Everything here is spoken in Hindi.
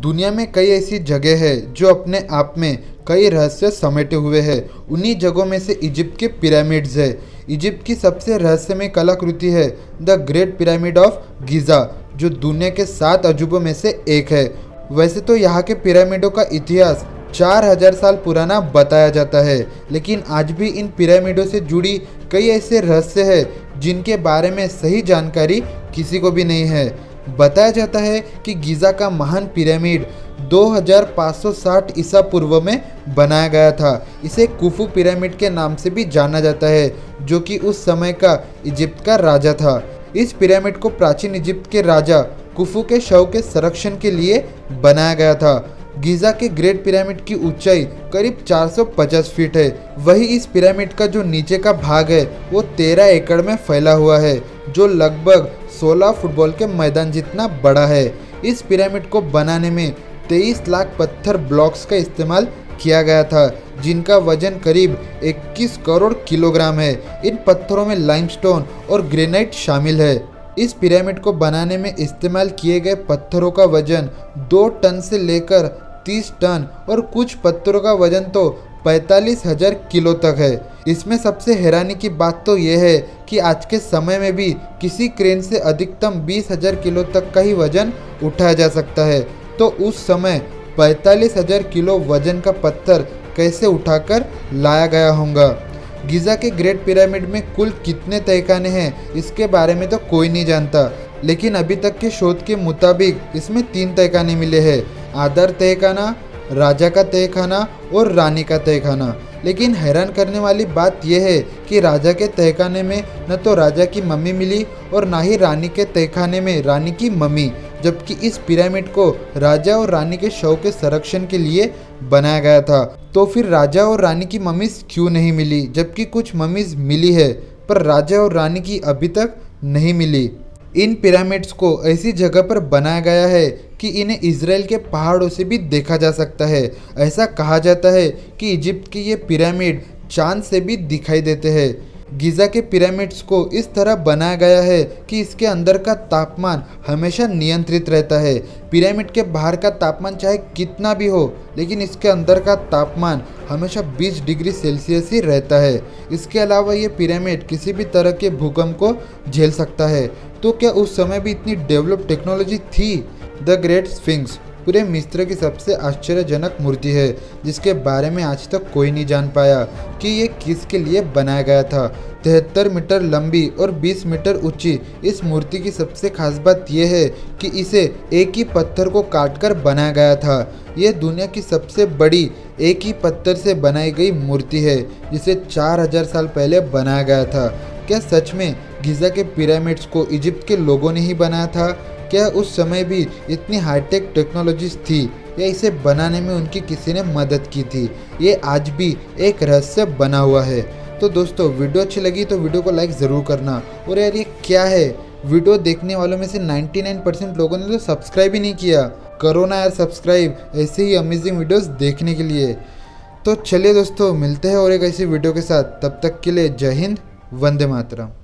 दुनिया में कई ऐसी जगह है जो अपने आप में कई रहस्य समेटे हुए हैं। उन्हीं जगहों में से इजिप्ट के पिरामिड्स है। इजिप्ट की सबसे रहस्यमय कलाकृति है the great pyramid of Giza, जो दुनिया के 7 अजूबों में से एक है। वैसे तो यहाँ के पिरामिडों का इतिहास 4000 साल पुराना बताया जाता है, लेकिन आज भी इन पिरामिडों से जुड़ी कई ऐसे रहस्य हैं जिनके बारे में सही जानकारी किसी को भी नहीं है। बताया जाता है कि गिज़ा का महान पिरामिड 2560 ईसा पूर्व में बनाया गया था। इसे कुफू पिरामिड के नाम से भी जाना जाता है, जो कि उस समय का इजिप्ट का राजा था। इस पिरामिड को प्राचीन इजिप्ट के राजा कुफू के शव के संरक्षण के लिए बनाया गया था। गिज़ा के ग्रेट पिरामिड की ऊंचाई करीब 450 फीट है। वही इस पिरामिड का जो नीचे का भाग है वो 13 एकड़ में फैला हुआ है, जो लगभग 16 फुटबॉल के मैदान जितना बड़ा है। इस पिरामिड को बनाने में 23 लाख पत्थर ब्लॉक्स का इस्तेमाल किया गया था, जिनका वजन करीब 21 करोड़ किलोग्राम है। इन पत्थरों में लाइमस्टोन और ग्रेनाइट शामिल है। इस पिरामिड को बनाने में इस्तेमाल किए गए पत्थरों का वजन 2 टन से लेकर 30 टन और कुछ पत्थरों का वजन तो 45,000 किलो तक है। इसमें सबसे हैरानी की बात तो यह है कि आज के समय में भी किसी क्रेन से अधिकतम 20,000 किलो तक का ही वजन उठाया जा सकता है। तो उस समय 45,000 किलो वजन का पत्थर कैसे उठाकर लाया गया होगा। गिज़ा के ग्रेट पिरामिड में कुल कितने तहखाने हैं इसके बारे में तो कोई नहीं जानता, लेकिन अभी तक के शोध के मुताबिक इसमें 3 तहखाने मिले हैं: आदर तहखाना, राजा का तहखाना और रानी का तहखाना। लेकिन हैरान करने वाली बात यह है कि राजा के तहखाने में न तो राजा की मम्मी मिली और ना ही रानी के तहखाने में रानी की मम्मी, जबकि इस पिरामिड को राजा और रानी के शव के संरक्षण के लिए बनाया गया था। तो फिर राजा और रानी की मम्मीज क्यों नहीं मिली, जबकि कुछ मम्मीज मिली है पर राजा और रानी की अभी तक नहीं मिली। इन पिरामिड्स को ऐसी जगह पर बनाया गया है कि इन्हें इजराइल के पहाड़ों से भी देखा जा सकता है। ऐसा कहा जाता है कि इजिप्ट के ये पिरामिड चांद से भी दिखाई देते हैं। गिज़ा के पिरामिड्स को इस तरह बनाया गया है कि इसके अंदर का तापमान हमेशा नियंत्रित रहता है। पिरामिड के बाहर का तापमान चाहे कितना भी हो, लेकिन इसके अंदर का तापमान हमेशा 20 डिग्री सेल्सियस ही रहता है। इसके अलावा ये पिरामिड किसी भी तरह के भूकंप को झेल सकता है। तो क्या उस समय भी इतनी डेवलप टेक्नोलॉजी थी? द ग्रेट स्फिंक्स पूरे मिस्र की सबसे आश्चर्यजनक मूर्ति है, जिसके बारे में आज तक कोई नहीं जान पाया कि ये किसके लिए बनाया गया था। 73 मीटर लंबी और 20 मीटर ऊंची इस मूर्ति की सबसे खास बात यह है कि इसे एक ही पत्थर को काटकर बनाया गया था। यह दुनिया की सबसे बड़ी एक ही पत्थर से बनाई गई मूर्ति है, जिसे 4000 साल पहले बनाया गया था। क्या सच में गिज़ा के पिरामिड्स को इजिप्ट के लोगों ने ही बनाया था? क्या उस समय भी इतनी हाईटेक टेक्नोलॉजीज थी, या इसे बनाने में उनकी किसी ने मदद की थी? ये आज भी एक रहस्य बना हुआ है। तो दोस्तों, वीडियो अच्छी लगी तो वीडियो को लाइक ज़रूर करना। और यार, ये क्या है, वीडियो देखने वालों में से 99% लोगों ने तो सब्सक्राइब ही नहीं किया। करो ना यार सब्सक्राइब, ऐसे ही अमेजिंग वीडियोस देखने के लिए। तो चलिए दोस्तों, मिलते हैं और एक ऐसी वीडियो के साथ। तब तक के लिए जय हिंद, वंदे मातरम।